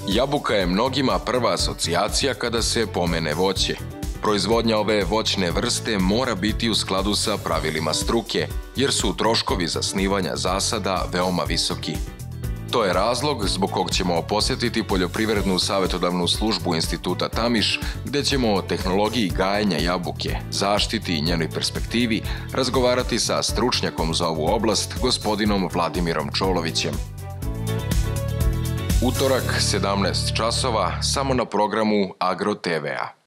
Jabuka je mnogima prva asocijacija kada se pomene voće. Proizvodnja ove voćne vrste mora biti u skladu sa pravilima struke, jer su troškovi zasnivanja zasada veoma visoki. To je razlog zbog kog ćemo posjetiti Poljoprivrednu savjetodavnu službu Instituta Tamiš, gdje ćemo o tehnologiji gajenja jabuke, zaštiti i njenoj perspektivi razgovarati sa stručnjakom za ovu oblast, gospodinom Vladimirom Čolovićem. Utorak, 17 časova, samo na programu Agro TV-a.